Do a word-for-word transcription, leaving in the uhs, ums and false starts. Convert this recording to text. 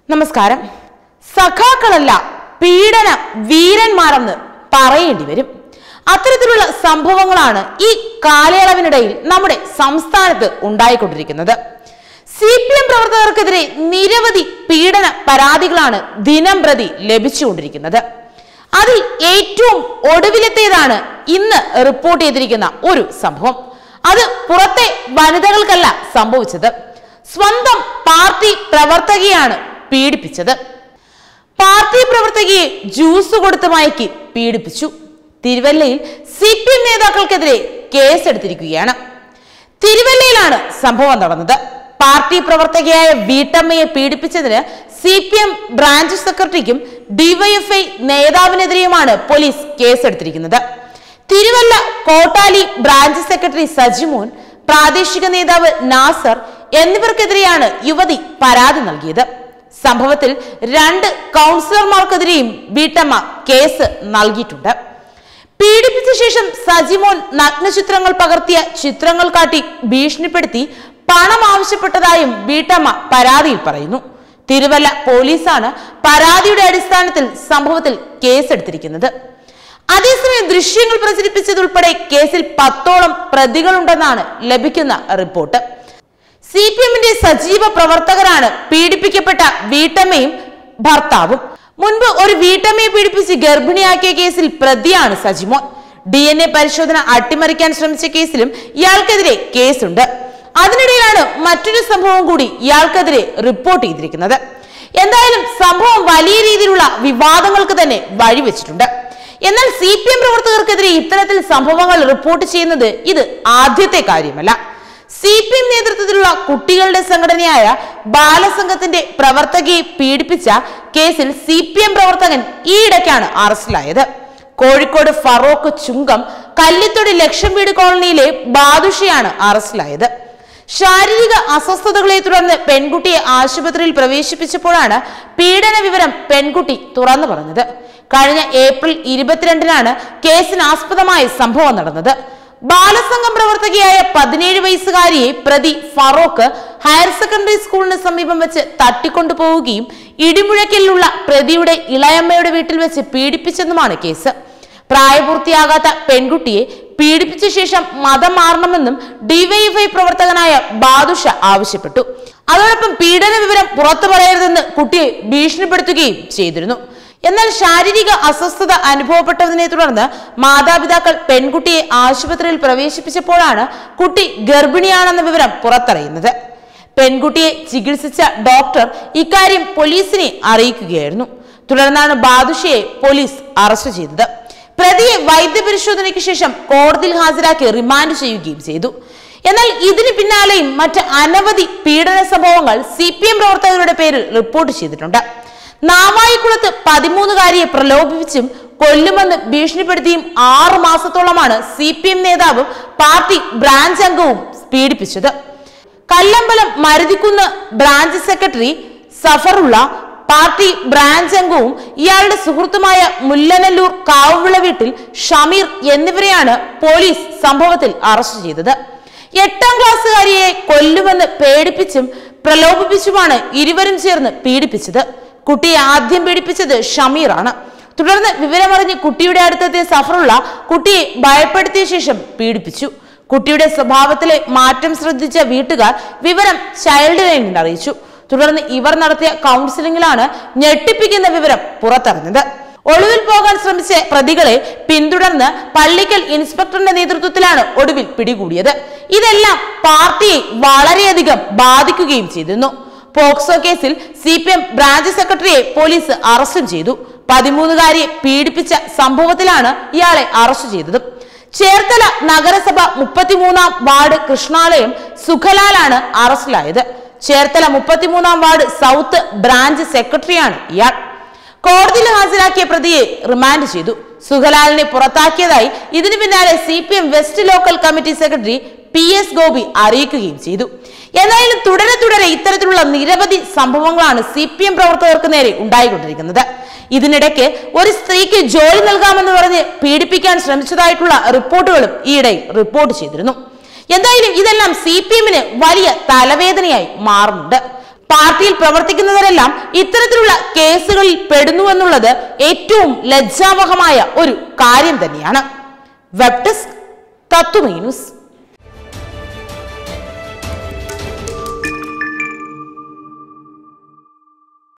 നമസ്കാരം. സഖാക്കളല്ല പീഡന വീരന്മാരെന്ന് പറയേണ്ടി വരും. അത്തരത്തിലുള്ള സംഭവങ്ങളാണ് ഈ കാലയളവിനിടയിൽ നമ്മുടെ സംസ്ഥാനത്ത് ഉണ്ടായിക്കൊണ്ടിരിക്കുന്നത്. സി പി എം പ്രവർത്തകർക്കെതിരെ നിരവധി പീഡന പരാതികളാണ് ദിനം പ്രതി ലഭിച്ചുകൊണ്ടിരിക്കുന്നത്. അതിൽ ഏറ്റവും ഒടുവിലത്തേതാണ് ഇന്ന് റിപ്പോർട്ട് ചെയ്തിരിക്കുന്ന ഒരു സംഭവം. അത് പുറത്തെ വനിതകൾക്കല്ല സംഭവിച്ചത്, സ്വന്തം പാർട്ടി പ്രവർത്തകയാണ് പീഡിപ്പിച്ചത്. പാർട്ടി പ്രവർത്തകയെ ജ്യൂസ് കൊടുത്ത് മയക്കി പീഡിപ്പിച്ചു. തിരുവല്ലയിൽ സി പി എം നേതാക്കൾക്കെതിരെ കേസെടുത്തിരിക്കുകയാണ്. തിരുവല്ലയിലാണ് സംഭവം നടന്നത്. പാർട്ടി പ്രവർത്തകയായ വീട്ടമ്മയെ പീഡിപ്പിച്ചതിന് സി പി എം ബ്രാഞ്ച് സെക്രട്ടറിക്കും ഡിവൈഎഫ്ഐ നേതാവിനെതിരെയുമാണ് പോലീസ് കേസെടുത്തിരിക്കുന്നത്. തിരുവല്ല കോട്ടാലി ബ്രാഞ്ച് സെക്രട്ടറി സജിമോൻ, പ്രാദേശിക നേതാവ് നാസർ എന്നിവർക്കെതിരെയാണ് യുവതി പരാതി നൽകിയത്. സംഭവത്തിൽ രണ്ട് കൗൺസിലർമാർക്കെതിരെയും വീട്ടമ്മ കേസ് നൽകിയിട്ടുണ്ട്. പീഡിപ്പിച്ച ശേഷം സജിമോൻ നഗ്നചിത്രങ്ങൾ പകർത്തിയ ചിത്രങ്ങൾ കാട്ടി ഭീഷണിപ്പെടുത്തി പണം ആവശ്യപ്പെട്ടതായും വീട്ടമ്മ പരാതിയിൽ പറയുന്നു. തിരുവല്ല പോലീസാണ് പരാതിയുടെ അടിസ്ഥാനത്തിൽ സംഭവത്തിൽ കേസെടുത്തിരിക്കുന്നത്. അതേസമയം ദൃശ്യങ്ങൾ പ്രചരിപ്പിച്ചതുൾപ്പെടെ കേസിൽ പത്തോളം പ്രതികളുണ്ടെന്നാണ് ലഭിക്കുന്ന റിപ്പോർട്ട്. സി പി എമ്മിന്റെ സജീവ പ്രവർത്തകരാണ് പീഡിപ്പിക്കപ്പെട്ട വീട്ടമ്മയും ഭർത്താവും. മുൻപ് ഒരു വീട്ടമ്മയെ പീഡിപ്പിച്ച് ഗർഭിണിയാക്കിയ കേസിൽ പ്രതിയാണ് സജിമോൻ. ഡി എൻ എ പരിശോധന അട്ടിമറിക്കാൻ ശ്രമിച്ച കേസിലും ഇയാൾക്കെതിരെ കേസുണ്ട്. അതിനിടയിലാണ് മറ്റൊരു സംഭവം കൂടി ഇയാൾക്കെതിരെ റിപ്പോർട്ട് ചെയ്തിരിക്കുന്നത്. എന്തായാലും സംഭവം വലിയ രീതിയിലുള്ള വിവാദങ്ങൾക്ക് തന്നെ വഴിവെച്ചിട്ടുണ്ട്. എന്നാൽ സി പി എം പ്രവർത്തകർക്കെതിരെ ഇത്തരത്തിൽ സംഭവങ്ങൾ റിപ്പോർട്ട് ചെയ്യുന്നത് ഇത് ആദ്യത്തെ കാര്യമല്ല. സി പി എം നേതൃത്വത്തിലുള്ള കുട്ടികളുടെ സംഘടനയായ ബാലസംഘത്തിന്റെ പ്രവർത്തകയെ പീഡിപ്പിച്ച കേസിൽ സി പി എം പ്രവർത്തകൻ ഈയിടയ്ക്കാണ് അറസ്റ്റിലായത്. കോഴിക്കോട് ഫറോക്ക് ചുങ്കം കല്ലിത്തൊടി ലക്ഷം വീട് കോളനിയിലെ ബാദുഷയാണ് അറസ്റ്റിലായത്. ശാരീരിക അസ്വസ്ഥതകളെ തുടർന്ന് പെൺകുട്ടിയെ ആശുപത്രിയിൽ പ്രവേശിപ്പിച്ചപ്പോഴാണ് പീഡന വിവരം പെൺകുട്ടി തുറന്നു പറഞ്ഞത്. കഴിഞ്ഞ ഏപ്രിൽ ഇരുപത്തിരണ്ടിനാണ് കേസിനാസ്പദമായ സംഭവം നടന്നത്. ബാലസംഘം പ്രവർത്തകയായ പതിനേഴ് വയസ്സുകാരിയെ പ്രതി ഫറോക്ക് ഹയർ സെക്കൻഡറി സ്കൂളിന് സമീപം വെച്ച് തട്ടിക്കൊണ്ടുപോവുകയും ഇടിമുഴക്കലിലുള്ള പ്രതിയുടെ ഇളയമ്മയുടെ വീട്ടിൽ വെച്ച് പീഡിപ്പിച്ചെന്നുമാണ് കേസ്. പ്രായപൂർത്തിയാകാത്ത പെൺകുട്ടിയെ പീഡിപ്പിച്ച ശേഷം മതം മാറണമെന്നും ഡിവൈഎഫ്ഐ പ്രവർത്തകനായ ബാദുഷ ആവശ്യപ്പെട്ടു. അതോടൊപ്പം പീഡന വിവരം പുറത്തു പറയരുതെന്ന് കുട്ടിയെ ഭീഷണിപ്പെടുത്തുകയും ചെയ്തിരുന്നു. എന്നാൽ ശാരീരിക അസ്വസ്ഥത അനുഭവപ്പെട്ടതിനെ തുടർന്ന് മാതാപിതാക്കൾ പെൺകുട്ടിയെ ആശുപത്രിയിൽ പ്രവേശിപ്പിച്ചപ്പോഴാണ് കുട്ടി ഗർഭിണിയാണെന്ന വിവരം പുറത്തറിയുന്നത്. പെൺകുട്ടിയെ ചികിത്സിച്ച ഡോക്ടർ ഇക്കാര്യം പോലീസിനെ അറിയിക്കുകയായിരുന്നു. തുടർന്നാണ് ബാദുഷയെ പോലീസ് അറസ്റ്റ് ചെയ്തത്. പ്രതിയെ വൈദ്യപരിശോധനയ്ക്ക് ശേഷം കോടതിയിൽ ഹാജരാക്കി റിമാൻഡ് ചെയ്യുകയും ചെയ്തു. എന്നാൽ ഇതിന് പിന്നാലെയും മറ്റ് അനവധി പീഡന സംഭവങ്ങൾ സി പി എം പ്രവർത്തകരുടെ പേരിൽ റിപ്പോർട്ട് ചെയ്തിട്ടുണ്ട്. നാവായിക്കുളത്ത് പതിമൂന്നുകാരിയെ പ്രലോഭിപ്പിച്ചും കൊല്ലുമെന്ന് ഭീഷണിപ്പെടുത്തിയും ആറു മാസത്തോളമാണ് സി പി എം നേതാവും പാർട്ടി ബ്രാഞ്ച് അംഗവും പീഡിപ്പിച്ചത്. Kallambalam Maruthikunnu branch secretary Safarulla, party branch അംഗവും ഇയാളുടെ സുഹൃത്തുമായ മുല്ലനല്ലൂർ കാവുവിള വീട്ടിൽ ഷമീർ എന്നിവരെയാണ് പോലീസ് സംഭവത്തിൽ അറസ്റ്റ് ചെയ്തത്. എട്ടാം ക്ലാസ്സുകാരിയെ കൊല്ലുമെന്ന് പേടിപ്പിച്ചും പ്രലോഭിപ്പിച്ചുമാണ് ഇരുവരും ചേർന്ന് പീഡിപ്പിച്ചത്. കുട്ടിയെ ആദ്യം പീഡിപ്പിച്ചത് ഷമീറാണ്. തുടർന്ന് വിവരമറിഞ്ഞ് കുട്ടിയുടെ അടുത്തെത്തിയ സഫറുള്ള കുട്ടിയെ ഭയപ്പെടുത്തിയ ശേഷം പീഡിപ്പിച്ചു. കുട്ടിയുടെ സ്വഭാവത്തിലെ മാറ്റം ശ്രദ്ധിച്ച വീട്ടുകാർ വിവരം ചൈൽഡ് ലൈനിൽ അറിയിച്ചു. തുടർന്ന് ഇവർ നടത്തിയ കൗൺസിലിംഗിലാണ് ഞെട്ടിപ്പിക്കുന്ന വിവരം പുറത്തറിഞ്ഞത്. ഒളിവിൽ പോകാൻ ശ്രമിച്ച പ്രതികളെ പിന്തുടർന്ന് പള്ളിക്കൽ ഇൻസ്പെക്ടറിന്റെ നേതൃത്വത്തിലാണ് ഒടുവിൽ പിടികൂടിയത്. ഇതെല്ലാം പാർട്ടിയെ വളരെയധികം ബാധിക്കുകയും ചെയ്തിരുന്നു. പോക്സോ കേസിൽ സി പി എം ബ്രാഞ്ച് സെക്രട്ടറിയെ പോലീസ് അറസ്റ്റും ചെയ്തു. പതിമൂന്നുകാരിയെ പീഡിപ്പിച്ച സംഭവത്തിലാണ് ഇയാളെ അറസ്റ്റ് ചെയ്തത്. ചേർത്തല നഗരസഭ മുപ്പത്തിമൂന്നാം വാർഡ് കൃഷ്ണാലയം സുഖലാലാണ് അറസ്റ്റിലായത്. ചേർത്തല മുപ്പത്തിമൂന്നാം വാർഡ് സൗത്ത് ബ്രാഞ്ച് സെക്രട്ടറിയാണ് ഇയാൾ. കോടതിയിൽ ഹാജരാക്കിയ പ്രതിയെ റിമാൻഡ് ചെയ്തു. സുഖലാലിനെ പുറത്താക്കിയതായി ഇതിനു പിന്നാലെ C P M west local committee secretary P S Gopi അറിയിക്കുകയും ചെയ്തു. എന്തായാലും തുടരെ തുടരെ ഇത്തരത്തിലുള്ള നിരവധി സംഭവങ്ങളാണ് സി പി എം പ്രവർത്തകർക്ക് നേരെ ഉണ്ടായിക്കൊണ്ടിരിക്കുന്നത്. ഇതിനിടയ്ക്ക് ഒരു സ്ത്രീക്ക് ജോലി നൽകാമെന്ന് പറഞ്ഞ് പീഡിപ്പിക്കാൻ ശ്രമിച്ചതായിട്ടുള്ള റിപ്പോർട്ടുകളും ഈയിടെ റിപ്പോർട്ട് ചെയ്തിരുന്നു. എന്തായാലും ഇതെല്ലാം സി പി എമ്മിന് വലിയ തലവേദനയായി മാറുന്നുണ്ട്. പാർട്ടിയിൽ പ്രവർത്തിക്കുന്നവരെല്ലാം ഇത്തരത്തിലുള്ള കേസുകളിൽ പെടുന്നുവെന്നുള്ളത് ഏറ്റവും ലജ്ജാവഹമായ ഒരു കാര്യം തന്നെയാണ്. Web desk Tatwamayi news.